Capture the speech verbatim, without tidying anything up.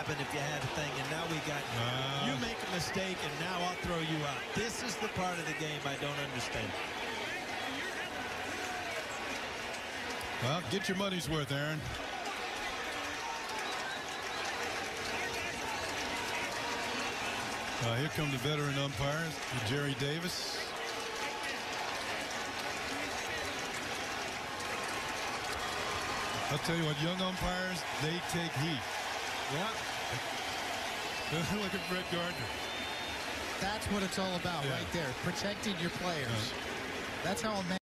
happen if you had a thing, and now we got Uh, you make a mistake, and now I'll throw you out. This is the part of the game I don't understand. Well, get your money's worth, Aaron. Uh, here come the veteran umpires, Jerry Davis. I'll tell you what, young umpires, they take heat. Yeah. Look at Brett Gardner. That's what it's all about, Yeah. right there. Protecting your players. Yeah. That's how a man